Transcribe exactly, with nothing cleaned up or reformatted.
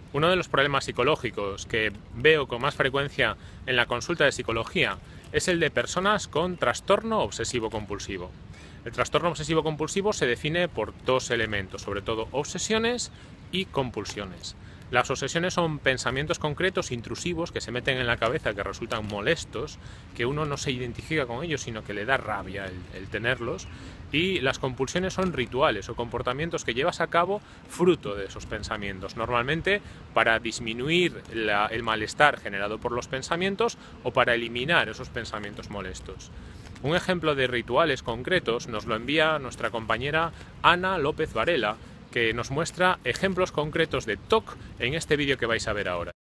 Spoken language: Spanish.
Uno de los problemas psicológicos que veo con más frecuencia en la consulta de psicología es el de personas con trastorno obsesivo-compulsivo. El trastorno obsesivo-compulsivo se define por dos elementos, sobre todo obsesiones y compulsiones. Las obsesiones son pensamientos concretos, intrusivos, que se meten en la cabeza, que resultan molestos, que uno no se identifica con ellos, sino que le da rabia el, el tenerlos. Y las compulsiones son rituales o comportamientos que llevas a cabo fruto de esos pensamientos, normalmente para disminuir la, el malestar generado por los pensamientos o para eliminar esos pensamientos molestos. Un ejemplo de rituales concretos nos lo envía nuestra compañera Ana López Varela, que nos muestra ejemplos concretos de T O C en este vídeo que vais a ver ahora.